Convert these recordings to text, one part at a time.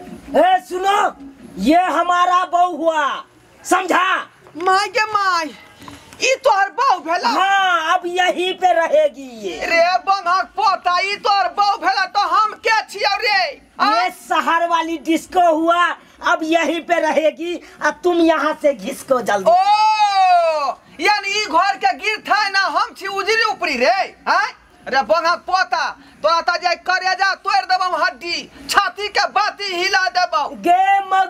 ए सुनो, ये हमारा बहू हुआ, समझा? माय के माय, ई तोहर बहू भेला? हाँ, अब यहीं पे रहेगी ये। रे बंघक पोता, ई तोहर बहू भेला तो हम क्या छियौ रे? ये शहर वाली डिस्को हुआ, अब यहीं पे रहेगी। अब तुम यहाँ से घिसको जल्दी। ओ, यानी ई घर के गिर था ना, हम छी उजरी ऊपरी रे। हैं? रे बंघक पोता, तोरा त जाय करे जा तोड़ देबम हड्डी, छाती के बाती हिला देबम। गे मग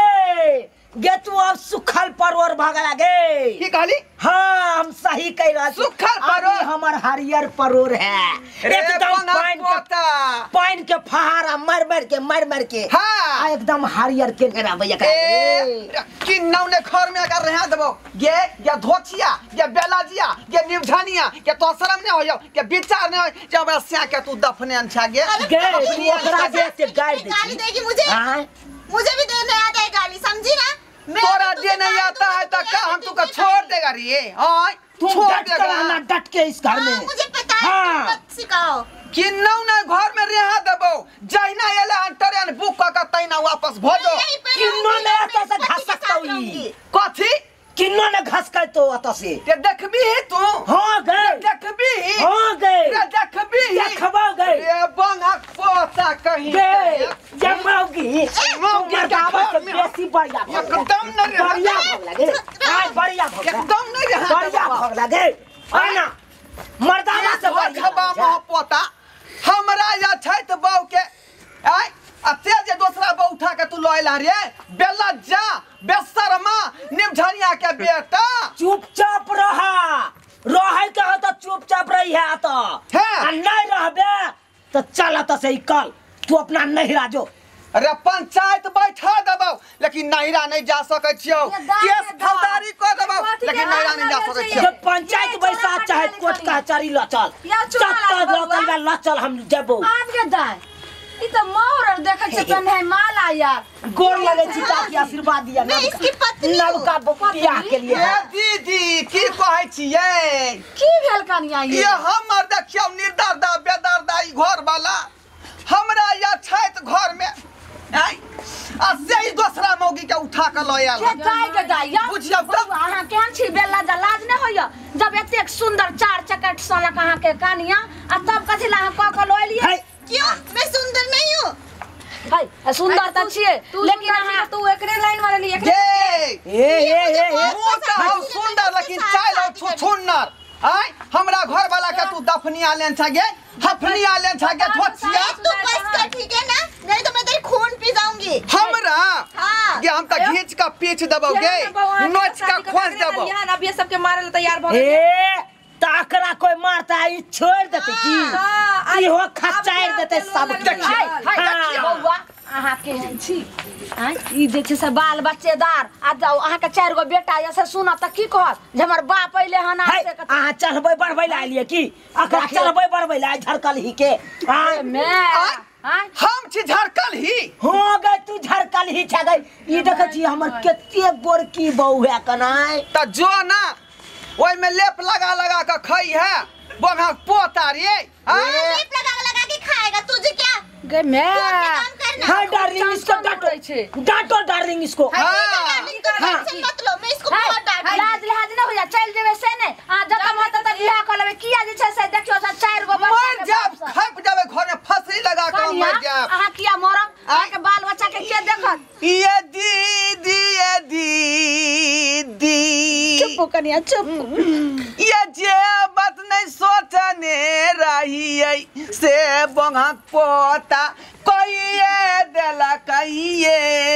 गे तू अब सुखल परोर भगला गे। की कहली? हाँ, हम सही कह रहा। सुखल परोर हमार हरियर परोर है। एकदम पाइन के फहारा मर मर के हाँ, एकदम हरियर के मेरा भैया कि नौने घर में अगर रह देबो गे, या धोचिया, या बेलाजिया, या निवझानिया, या तो शर्म नहीं होयो, या विचार नहीं होय जे हमरा सिया के तू दफने अनछा गे। गे तू ओकरा जैसे गाली देगी मुझे भी देने आता है गाली, समझी ना? तोरा देने आता है तो का हम तुका छोड़ देगा रे? हां, छोड़ देगा। डट के इस घर में। मुझे पता है, तुम मत सिखाओ कि नौने घर में रह देबो, जहिना एला अंतरन बुक का तैना वापस भजो। किन्नो ने तो से घास सकतौई कथी किन्नो ने घास के तो अत से ते देखबी ही तू? हां गए, देखबी ही? हां गए, रे देखबी ही? देखबा गए। रे बंघक पोता कहीं गए जमाओगी मौगी के घर में बेसी बढ़िया एकदम न रे, बढ़िया भग लगे। हां बढ़िया भग एकदम न रे, बढ़िया भग लगे। आना मर्दाना से बढ़िया खबा पोता हमरा या छै त बहू के आय अते जे दूसरा बहू उठा के तू लइला रे, बेला जा बेशर्मा निमझनिया के बेटा। चुपचाप रहे के हो तो चुपचाप रही है तो है नहीं रहबे तो चल त से कल तू अपना नहिरा जो। अरे पंचायत बैठा देबो लेकिन नहिरा नहीं जा सकै छियो, केस फौजदारी कर देबो लेकिन नहिरा नहीं जा सकै छियो। जब पंचायत बैसा चाहे कोर्ट कचहरी ल चल ल चल हम जेबो। आज के दाय ई त मोर देखे छ तन है माला यार, गोर लगे छी ताकि आशीर्वाद दिया। मैं इसकी पत्नी हूं। नवका बियाह के लिए। ए दीदी की कहै छियै? की भेल कनिया ये हमर देखियो निर्दरदा बेदरदा ई घर वाला हमरा या छैत घर में आई आ से ही दूसरा मौगी के उठा के ल आयल। के दाय के दाय बुझियो त अहाँ केहन छी बेला जा लाज न होय जब एतेक सुंदर चार चकट सोना कहाँ के कनिया आ तब कथि ला अहाँ क ल एलिए? क्यों? मैं सुंदर नहीं हूँ? भाई सुंदर त छिए लेकिन अहाँ तू एकरे लाइन वाला लिए ए वो त हम सुंदर लेकिन चाल छुछुन्नर। आय हमरा घर वाला के तू दफनिया लेन छ गे, हफनिया लेन छ गे धोचिया। तू बस कर ठीक है ना, नहीं तो मैं तेरी खून पी जाऊंगी। हमरा हाँ। ये हम त घींच का पीछ देबो गे, नोच का खोज देबो। यहाँ अब ये सबके मारे ला तैयार भ गए। ए ताकरा कोई मारता है ई छोड़ देते की इहो खचाड़ देते सब। देखिए बौआ अहाँ के छी आय ई जे छै से बाल बच्चेदार आ जाओ अहाँ के चार गो बेटा ऐसे सुना त की कहत जे हमर बाप पहिले हना से अहाँ चढ़बै बढ़बै ला लिए की अकरा चढ़बै बढ़बै ला झरकल ही के मैं हम छी झरकल ही हो गए तू झरकल ही छ गई। ई देखे छी हमर केते गोरकी बहू है कनाय त जो ना ओइ में लेप लगा लगा के खई है बंघक पोता रे। लेप लगा के खाएगा तुझे क्या? गे मैं हां डार्लिंग इसको डांटो डार्लिंग इसको। मत लो, मैं इसको बहुत डांटूंगी। लाज लिहाज न हो जा चल जेबे से ने आ जका मत त बियाह कर लेबे किया जे छै से देखियो से चार गो मर जाब खप जाबे घर में फसरी लगा के मर जाब। अहाँ किया मरम अहाँ के बाल बच्चा के के देखत? ये दीदी चुप कनिया चुप। ये जे बात नहीं सोचने रही से बंघक पोता कहिए देला कहिए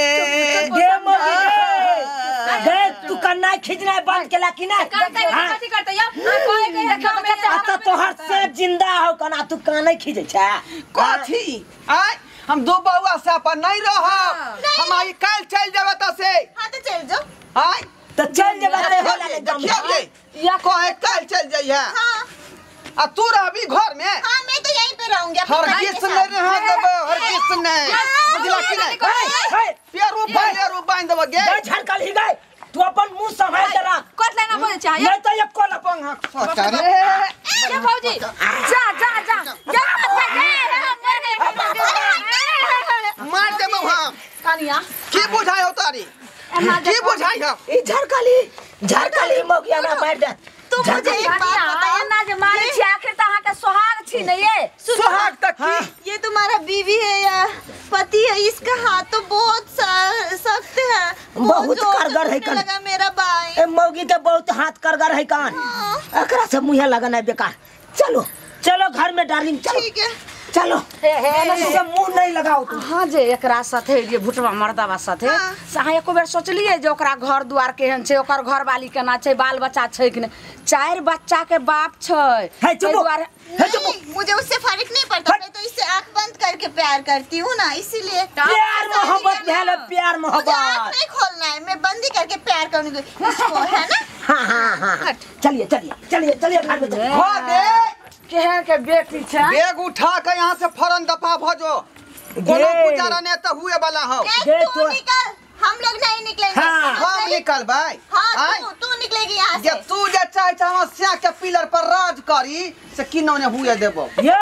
गे तू कन्ना खिजना बंद केला कि ना? कथि करते या कोई के देखो त तोहर से जिंदा हो कना तू काने खिजे छ कथी? आय हम दो बउआ से अपन नहीं रह हम आई कल चल जावे त से। हाँ तो चल जाओ। आय त चल जेबे ते होला ले दम या कहे कल चल जाइए। हाँ आ तू रहबी घर में? हाँ मैं तो यहीं पे रहूंगी। हर किस ने रह देबो हर किस ने बुझला कि नहीं? पेरू बांध देबो गे झरकल ही गए तू अपन मुंह संभाल के रख। कोट लेना बोले चाहिए नहीं तो ये कोला बंघक पोता रे। क्या भौजी जा मार देबो हम। कनिया की बुझाई हो तारी की बुझाई हो ई झरकली मौगिया ना मार दे तू मुझे एक बात बता ना जे मारे छी आखिर त अहाँ के सोहाग छी न ये सुहाग तक की ये तुम्हारा बीवी है या पति है इसका हाथ तो बहुत सख्त है बहुत जोर से कारगर है टूटने लगा मेरा भाई ए मौगी तो बहुत हाथ करगर है कान एकरा से मुंह लगाना बेकार चलो चलो घर में डार्लिंग चलो ठीक है चलो से मुंह नहीं लगाओ तुम हाँ जे एकरा साथे ये भुटवा मर्दावा साथे से अहाँ एको बेर सोचलिए जे ओकरा घर दुआर केहन छै ओकर घर वाली केना छै बाल बच्चा छै कि नहीं 4 बच्चा के बाप छै है चुप नहीं, मुझे उससे फर्क नहीं पड़ता मैं तो इससे आंख बंद करके प्यार करती हूँ ना इसीलिए प्यार मोहब्बत भेल प्यार मुझे आंख मोहब्बत नहीं खोलना है मैं बंद ही करके प्यार करूंगी उसको है ना हाँ चलिए घर में चलिए घर में केहन के बेटी छै बैग उठा के यहाँ से फौरन दफा भजो कोनो गुजारा ने तो हुए वाला हो तू निकल हम लोग नहीं निकलेंगे हाँ, हम निकल भाई हाँ तू निकलेगी यहाँ जे से तू जे चाहे समस्या के पिलर पर राज करी से किन्हों ने हुए देबो